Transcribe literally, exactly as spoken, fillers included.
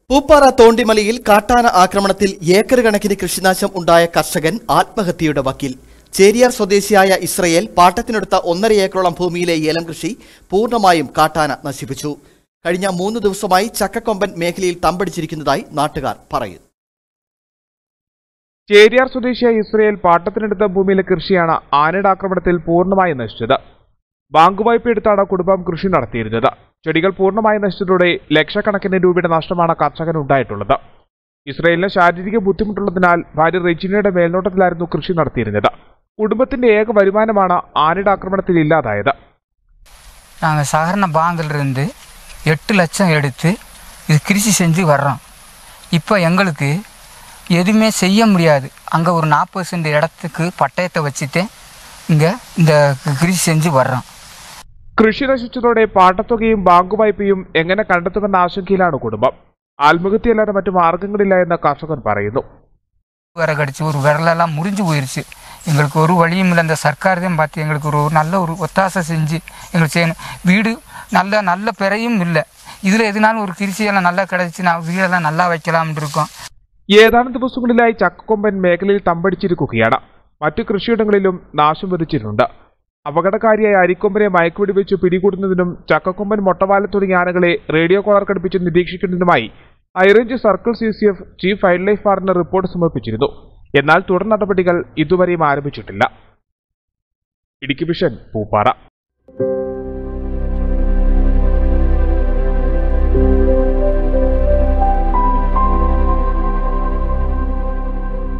പൂപ്പാറ തോണ്ടിമലയിൽ കാട്ടാന ആക്രമണത്തിൽ ഏക്കർ കണക്കിന് കൃഷിനാശം ഉണ്ടായ കർഷകൻ ആത്മഹത്യയുടെ വക്കിൽ. ചേരിയാർ സ്വദേശിയായ ഇസ്രയേൽ പാട്ടത്തിനെടുത്ത ഒന്നര ഏക്കറോളം ഭൂമിയിലെ ഏലം കൃഷി പൂർണ്ണമായും കാട്ടാന നശിപ്പിച്ചു. കഴിഞ്ഞ മൂന്ന് ദിവസമായി ചക്കക്കൊമ്പൻ മേഖലയിൽ തമ്പടിച്ചിരിക്കുന്നതായി നാട്ടുകാർ പറയുന്നു. ചേരിയാർ സ്വദേശിയായ ഇസ്രയേൽ പാട്ടത്തിനെടുത്ത ഭൂമിയിലെ കൃഷിയാണ് ആനയുടെ ആക്രമണത്തിൽ പൂർണ്ണമായി നശിച്ചത്. ബാങ്ക് വായ്പ എടുത്താണ് കുടുംബം കൃഷി നടത്തിയിരുന്നത്. ചെടികൾ പൂർണ്ണമായി നശിച്ചതോടെ ലക്ഷക്കണക്കിന് രൂപയുടെ നഷ്ടമാണ് കർഷകന് ഉണ്ടായിട്ടുള്ളത്. ഇസ്രയേലിന് ശാരീരിക ബുദ്ധിമുട്ടുള്ളതിനാൽ ഭാര്യ റെജിനയുടെ മേൽനോട്ടത്തിലായിരുന്നു കൃഷി നടത്തിയിരുന്നത്. കുടുംബത്തിന്റെ ഏക വരുമാനമാണ് ആനയുടെ ആക്രമണത്തിൽ ഇല്ലാതായത്. நாங்கள் சாதாரண பாங்கிலிருந்து எட்டு லட்சம் எடுத்து இது கிருஷி செஞ்சு வர்றோம். இப்போ எங்களுக்கு எதுவுமே செய்ய முடியாது. அங்கே ஒரு நாற்பது சென்ட் இடத்துக்கு பட்டயத்தை வச்சுட்டு இங்கே இந்த கிருஷி செஞ்சு வர்றோம். കൃഷി നശിച്ചതോടെ പാട്ടത്തുകയും ബാങ്ക് വായ്പയും എങ്ങനെ കണ്ടെത്തുമെന്ന ആശങ്കയിലാണ് കുടുംബം. ആത്മഹത്യയല്ലാതെ മറ്റു മാർഗങ്ങളില്ല എന്ന് കർഷകൻ പറയുന്നു. വിറകടിച്ച് ഒരു വിരലെല്ലാം മുറിഞ്ഞു പോയിരിച്ച് எங்களுக்கு ஒரு வழியும் இல்லை. அந்த சர்க்கார் தான் பார்த்து எங்களுக்கு ஒரு நல்ல ஒரு ஒத்தாசை செஞ்சு எங்களுக்கு செய்யணும். வீடு நல்ல நல்ல பிறையும் இல்லை. இதில் எதுனாலும் ஒரு கிருஷியெல்லாம் நல்லா கிடச்சி நான் வீடெல்லாம் நல்லா வைக்கலாம்னு இருக்கோம். ഏതാനും ദിവസങ്ങളിലായി ചക്കക്കൊമ്പൻ മേഖലയിൽ തമ്പടിച്ചിരിക്കുകയാണ്. മറ്റു കൃഷിയിടങ്ങളിലും നാശം വിതച്ചിട്ടുണ്ട്. അപകടകാരിയായ അരിക്കൊമ്പനെ മയക്കുവെടി വെച്ച് പിടികൂടുന്നതിനും ചക്കക്കൊമ്പൻ മൊട്ടവാല തുടങ്ങിയ ആനകളെ റേഡിയോ കോളർ ഘടിപ്പിച്ച് നിരീക്ഷിക്കുന്നതിനുമായി high range circle C C F chief wild life വാർഡന് റിപ്പോർട്ട് സമർപ്പിച്ചിരുന്നു. എന്നാൽ തുടർ നടപടികൾ ഇതുവരെയും ആരംഭിച്ചിട്ടില്ല. ഇടുക്കി വിഷൻ പൂപ്പാറ.